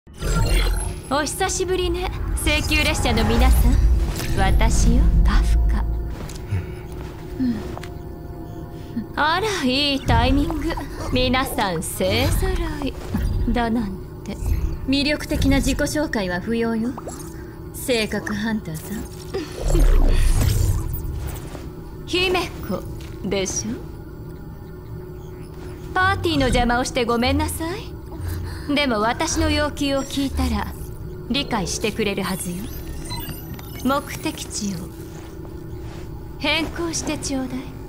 お久しぶりね、請求列車の皆さん。私よ、カフカ。あら、いいタイミング。皆さん勢ぞろいだなんて。魅力的な自己紹介は不要よ、性格ハンターさん。姫子でしょ。パーティーの邪魔をしてごめんなさい。でも私の要求を聞いたら理解してくれるはずよ。目的地を変更してちょうだい。